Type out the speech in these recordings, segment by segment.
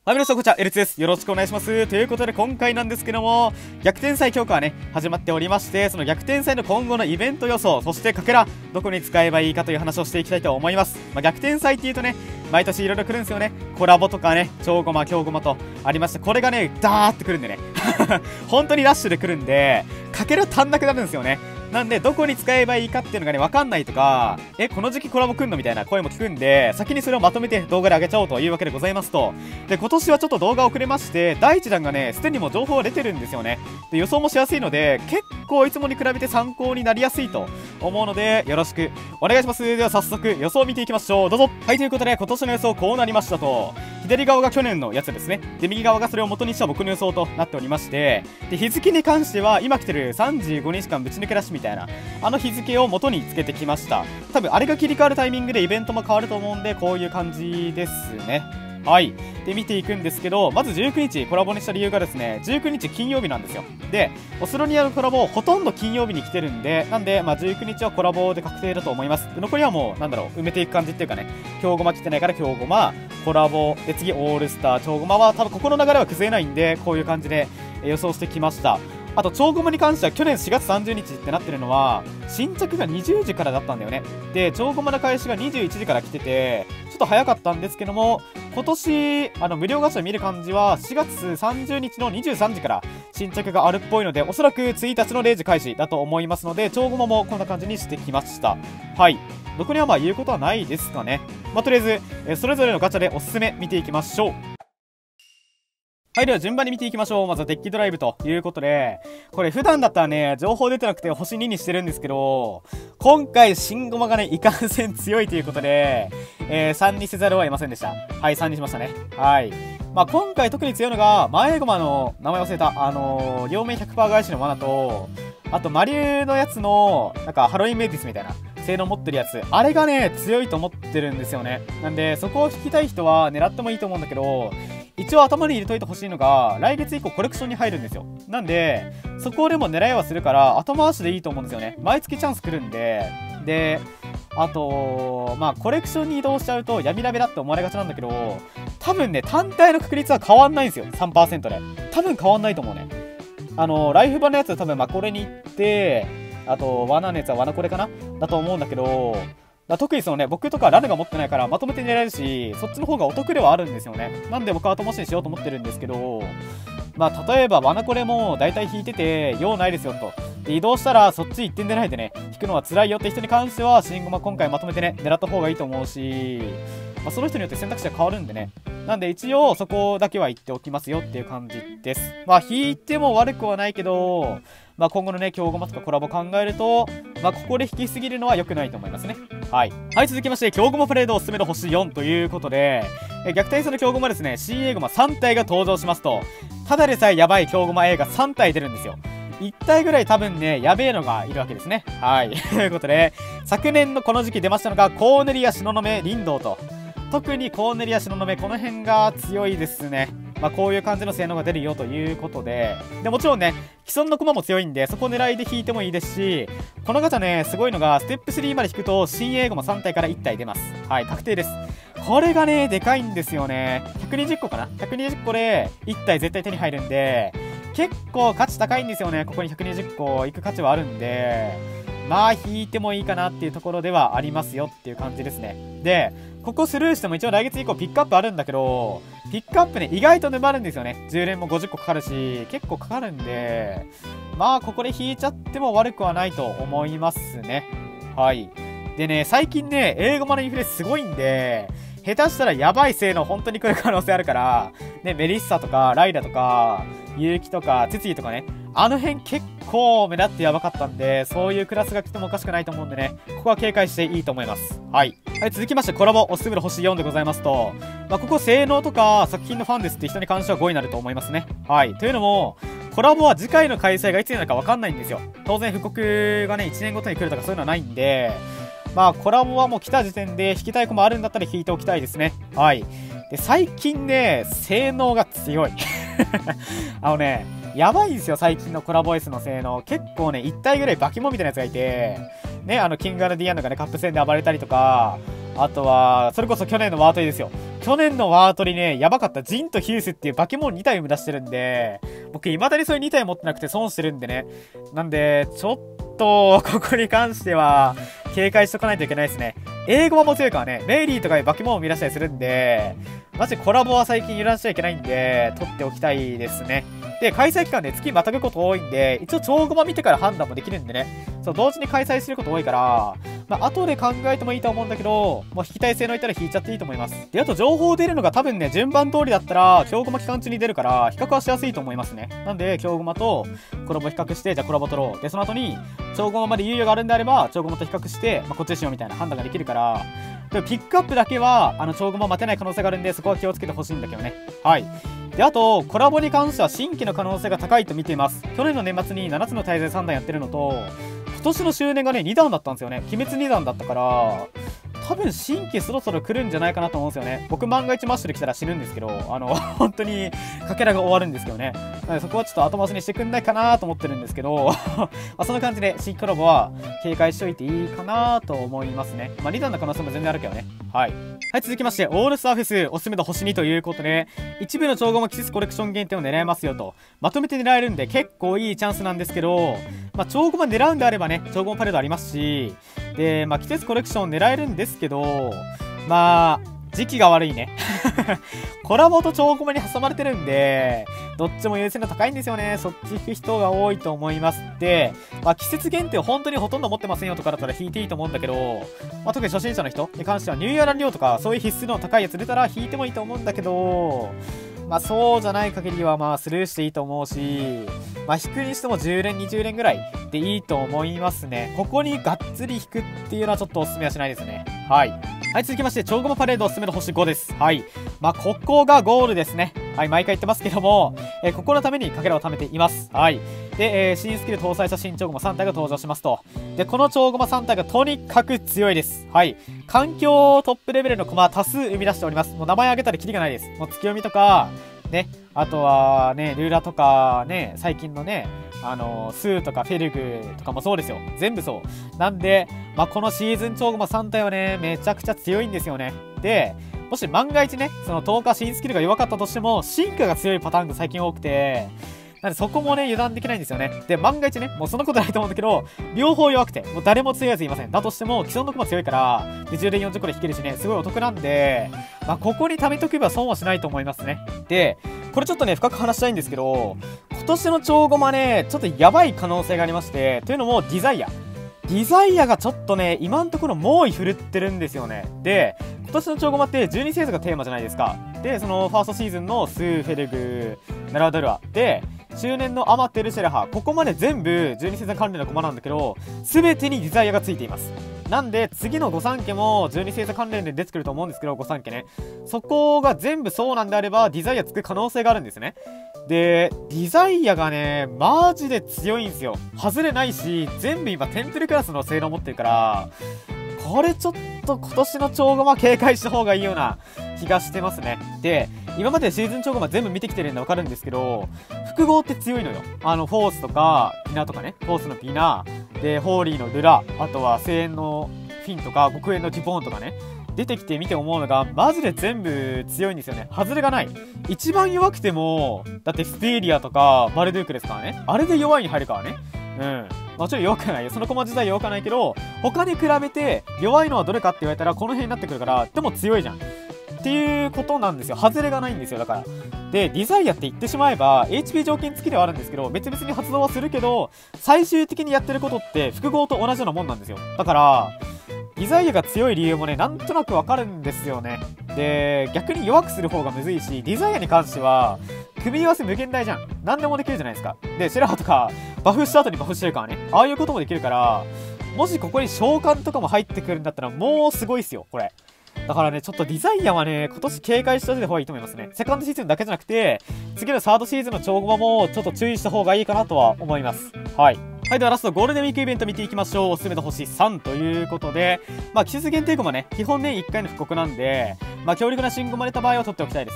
はい、皆さんこんにちは、エルツです。よろしくお願いします。ということで、今回なんですけども、逆転祭強化はね、始まっておりまして、その逆転祭の今後のイベント予想、そしてかけら、どこに使えばいいかという話をしていきたいと思います。逆転祭っていうとね、毎年いろいろ来るんですよね。コラボとかね、超ゴマ、強ゴマとありまして、これがね、ダーって来るんでね。本当にラッシュで来るんで、かけら足んなくなるんですよね。なんで、どこに使えばいいかっていうのがね、わかんないとか、この時期コラボ来んのみたいな声も聞くんで、先にそれをまとめて動画で上げちゃおうというわけでございますと。で、今年はちょっと動画遅れまして、第1弾がね、すでにもう情報が出てるんですよね。で、予想もしやすいので、結構いつもに比べて参考になりやすいと思うので、よろしくお願いします。では早速、予想を見ていきましょう。どうぞ。はい、ということで、今年の予想こうなりましたと。左側が去年のやつですね。で、右側がそれを元にした僕の予想となっておりまして、で、日付に関しては、今来てる35日間ぶち抜け出しみたいな、日付を元につけてきました。多分あれが切り替わるタイミングでイベントも変わると思うんで、こういう感じですね。はい。で、見ていくんですけど、まず19日コラボにした理由がですね、19日金曜日なんですよ。で、オスロニアのコラボ、ほとんど金曜日に来てるんで、なんで、19日はコラボで確定だと思います。で、残りはもう、埋めていく感じっていうかね、強ゴマ来てないから強ゴマ、コラボ、で、次オールスター、超ゴマは多分ここの流れは崩れないんで、こういう感じで予想してきました。あと、超ゴマに関しては去年4月30日ってなってるのは、新着が20時からだったんだよね。で、超ゴマの開始が21時から来てて、ちょっと早かったんですけども、今年、無料ガチャ見る感じは、4月30日の23時から新着があるっぽいので、おそらく1日の0時開始だと思いますので、超ゴマもこんな感じにしてきました。はい。どこには言うことはないですかね。とりあえず、それぞれのガチャでおすすめ見ていきましょう。はい、では順番に見ていきましょう。まずはデッキドライブということで、これ普段だったらね、情報出てなくて星2にしてるんですけど、今回新ゴマがね、いかんせん強いということで、3にせざるを得ませんでした。はい、3にしましたね。はい。今回特に強いのが、前ゴマの名前忘れた、両面 100% 返しの罠と、あと、マリューのやつの、ハロウィンメイティスみたいな。性能持ってるやつ。あれがね、強いと思ってるんですよね。なんで、そこを引きたい人は狙ってもいいと思うんだけど、一応頭に入れといてほしいのが、来月以降コレクションに入るんですよ。なんで、そこでも狙いはするから、後回しでいいと思うんですよね。毎月チャンス来るんで、で、あと、コレクションに移動しちゃうと闇ラベだって思われがちなんだけど、多分ね、単体の確率は変わんないんですよ。3% で。多分変わんないと思うね。ライフ版のやつは多分これに行って、あと、罠のやつは罠これかなだと思うんだけど、特にそのね、僕とかラヌが持ってないからまとめて狙えるし、そっちの方がお得ではあるんですよね。なんで僕は後回しにしようと思ってるんですけど、例えば罠これも大体引いてて、用ないですよと。で、移動したらそっち一点でないでね、引くのは辛いよって人に関しては、新ゴマ今回まとめてね、狙った方がいいと思うし、その人によって選択肢が変わるんでね。なんで一応そこだけは言っておきますよっていう感じです。引いても悪くはないけど、今後のね、強ゴマとかコラボ考えると、ここで引きすぎるのは良くないと思いますね。はい。はい、続きまして、強ゴマパレードおすすめの星4ということで、逆転戦の強ゴマですね、CA ゴマ3体が登場しますと、ただでさえやばい強ゴマ A が3体出るんですよ。1体ぐらい多分ね、やべえのがいるわけですね。はい。ということで、昨年のこの時期出ましたのが、コーネリア、東雲、リンドウと。特にコーネリア、東雲、この辺が強いですね。こういう感じの性能が出るよということで、もちろんね、既存の駒も強いんで、そこを狙いで引いてもいいですし、このガチャね、すごいのが、ステップ3まで引くと、新英語も3体から1体出ます。はい、確定です。これがね、でかいんですよね。120個かな ?120 個で1体絶対手に入るんで、結構価値高いんですよね。ここに120個行く価値はあるんで、引いてもいいかなっていうところではありますよっていう感じですね。で、ここスルーしても一応来月以降ピックアップあるんだけど、ピックアップね、意外と沼るんですよね。10連も50個かかるし、結構かかるんで、ここで引いちゃっても悪くはないと思いますね。はい。でね、最近ね、英語マのインフレすごいんで、下手したらやばい性能本当に来る可能性あるから、ね、メリッサとか、ライラとか、ユウキとか、ツツイとかね、あの辺結構目立ってやばかったんで、そういうクラスが来てもおかしくないと思うんでね、ここは警戒していいと思います。はい。はい、続きましてコラボおすすめの星4でございますと、ここ性能とか作品のファンですって人に関しては5位になると思いますね。はい。というのも、コラボは次回の開催がいつになるかわかんないんですよ。当然、布告がね、1年ごとに来るとかそういうのはないんで、コラボはもう来た時点で引きたい子もあるんだったら引いておきたいですね。はい。で、最近ね、性能が強い。やばいんですよ、最近のコラボ S の性能。結構ね、1体ぐらいバキモンみたいなやつがいて、ね、キングアルディアンドがね、カップ戦で暴れたりとか、あとは、それこそ去年のワートイですよ。 去年のワートリね、やばかった。ジンとヒュースっていう化け物2体生み出してるんで、僕未だにそれ2体持ってなくて損してるんでね。なんで、ちょっと、ここに関しては、警戒しとかないといけないですね。英語も強いからね、メイリーとかで化け物を生み出したりするんで、マジコラボは最近油断しちゃいけないんで、取っておきたいですね。で、開催期間で月またぐこと多いんで、一応超駒見てから判断もできるんでね。そう、同時に開催すること多いから、まあ、後で考えてもいいと思うんだけど、もう引きたい性能いたら引いちゃっていいと思います。で、あと情報出るのが多分ね、順番通りだったら、強駒期間中に出るから、比較はしやすいと思いますね。なんで、強駒とコラボ比較して、じゃあコラボ取ろう。で、その後に、超駒まで猶予があるんであれば、超駒と比較して、まあ、こっちでしようみたいな判断ができるから、でもピックアップだけは、超駒待てない可能性があるんで、そこは気をつけてほしいんだけどね。はい。で、あと、コラボに関しては新規の可能性が高いと見ています。去年の年末に7つの大罪3弾やってるのと、今年の周年がね、2弾だったんですよね。鬼滅2弾だったから、多分新規そろそろ来るんじゃないかなと思うんですよね。僕万が一マッシュで来たら死ぬんですけど、本当にかけらが終わるんですけどね。なのでそこはちょっと後回しにしてくんないかなと思ってるんですけど、まあそんな感じで新コラボは警戒しといていいかなと思いますね。まあ2弾の可能性も全然あるけどね。はい。はい、続きまして、オールスターフェスおすすめの星2ということで、一部の超駒季節コレクション限定を狙えますよと。まとめて狙えるんで結構いいチャンスなんですけど、まあ超駒狙うんであればね、超駒パレードありますし、で、まあ季節コレクション狙えるんですけど、まあ、時期が悪いね。コラボと超駒に挟まれてるんで、どっちも優先度高いんですよね。そっち引く人が多いと思います。で、まあ季節限定本当にほとんど持ってませんよとかだったら引いていいと思うんだけど、まあ特に初心者の人に関してはニューイヤーランリオとかそういう必須の高いやつ出たら引いてもいいと思うんだけど、まあそうじゃない限りはまあスルーしていいと思うし、まあ引くにしても10連20連ぐらいでいいと思いますね。ここにがっつり引くっていうのはちょっとおすすめはしないですね。はい。はい、続きまして、超駒パレードおすすめの星5です。はい。まあ、ここがゴールですね。はい、毎回言ってますけども、ここのためにかけらを貯めています。はい。で、新スキル搭載した新超駒3体が登場しますと。で、この超駒3体がとにかく強いです。はい。環境トップレベルの駒多数生み出しております。もう名前挙げたらキリがないです。もう月読みとか、ね、あとはね、ルーラとかね、最近のね、スーとかフェルグとかもそうですよ。全部そう。なんで、まあ、このシーズン超駒3体はね、めちゃくちゃ強いんですよね。で、もし万が一ね、その10日新スキルが弱かったとしても、進化が強いパターンが最近多くて、なんでそこもね、油断できないんですよね。で、万が一ね、もうそんなことないと思うんだけど、両方弱くて、もう誰も強いやついません。だとしても、既存の駒強いから、で、10連40個で引けるしね、すごいお得なんで、まあ、ここに貯めとけば損はしないと思いますね。で、これちょっとね、深く話したいんですけど、今年の超駒ね、ちょっとやばい可能性がありまして、というのも、デザイア。ディザイアがちょっとね、今のところ猛威振るってるんですよね。で、今年の超駒って12星座がテーマじゃないですか。で、そのファーストシーズンのスー、フェルグ、ナラドルア。で、中年のアマテルシェラハ。ここまで全部12星座関連の駒なんだけど、全てにディザイアがついています。なんで、次の御三家も12星座関連で出てくると思うんですけど、御三家ね。そこが全部そうなんであれば、ディザイアつく可能性があるんですね。で、ディザイアがね、マジで強いんですよ。外れないし、全部今テンプルクラスの性能持ってるから、これちょっと今年の超駒警戒した方がいいような気がしてますね。で、今までシーズン超駒全部見てきてるんでわかるんですけど、複合って強いのよ。フォースとか、ピナとかね。フォースのピナ、で、ホーリーのルラ、あとは聖炎のフィンとか、極炎のギボーンとかね。出てきてみて思うのが、マジで全部強いんですよね。外れがない。一番弱くても、だってステーリアとか、バルドゥークですからね。あれで弱いに入るからね。うん。もちろん弱くないよ。その駒自体弱くないけど、他に比べて弱いのはどれかって言われたらこの辺になってくるから、でも強いじゃん。っていうことなんですよ。外れがないんですよ。だから。で、ディザイアって言ってしまえば、HP 条件付きではあるんですけど、別々に発動はするけど、最終的にやってることって複合と同じようなもんなんですよ。だから、ディザイアが強い理由もね、なんとなくわかるんですよね。で、逆に弱くする方がむずいし、ディザイアに関しては、組み合わせ無限大じゃん。何でもできるじゃないですか。で、シェラハとか、バフした後にバフしてるからね。ああいうこともできるから、もしここに召喚とかも入ってくるんだったら、もうすごいっすよ、これ。だからね、ちょっとディザイアはね、今年警戒しておいた方がいいと思いますね。セカンドシーズンだけじゃなくて、次のサードシーズンの超駒もちょっと注意した方がいいかなとは思います。はい。はい、ではラストゴールデンウィークイベント見ていきましょう。おすすめの星3ということで、まあ季節限定駒ね、基本ね、1回の復刻なんで、まあ強力な新駒出た場合は取っておきたいですね。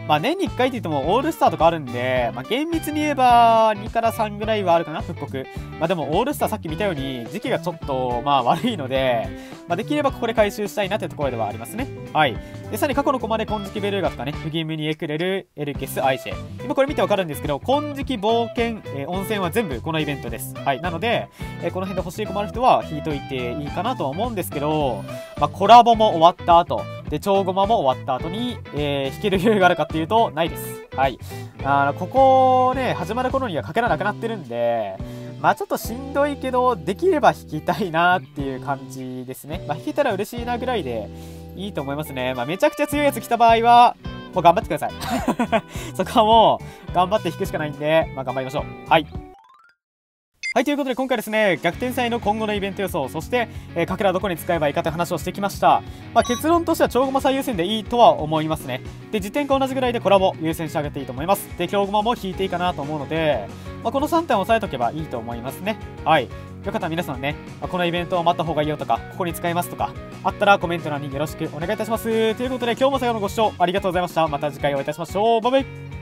まあ年に1回って言ってもオールスターとかあるんで、まあ厳密に言えば2から3ぐらいはあるかな、復刻。まあでもオールスターさっき見たように時期がちょっとまあ悪いので、まあできればここで回収したいなってところではありますね。はい。で、さらに過去のコマで金色ベルーガとかね、フギムニエクレル、エルケス、アイシェ。今これ見てわかるんですけど、金色冒険、温泉は全部このイベントです。はい。なので、この辺で欲しいコマの人は引いといていいかなとは思うんですけど、まあコラボも終わった後、で、超ゴマも終わった後に、引ける理由があるかっていうと、ないです。はい。ここね、始まる頃にはかけらなくなってるんで、まあちょっとしんどいけど、できれば引きたいなっていう感じですね。まあ引けたら嬉しいなぐらいでいいと思いますね。まあめちゃくちゃ強いやつ来た場合は、もう頑張ってください。そこはもう、頑張って引くしかないんで、まあ頑張りましょう。はい。はい、ということで今回ですね、逆転祭の今後のイベント予想、そして、かけらどこに使えばいいかという話をしてきました。まあ、結論としては超ゴマ最優先でいいとは思いますね。で、時点か同じぐらいでコラボ優先してあげていいと思います。で、強ゴマも引いていいかなと思うので、まあ、この3点を押さえとけばいいと思いますね。はい。よかったら皆さんね、このイベントを待った方がいいよとか、ここに使いますとか、あったらコメント欄によろしくお願いいたします。ということで今日も最後のご視聴ありがとうございました。また次回お会いいたしましょう。バイバイ。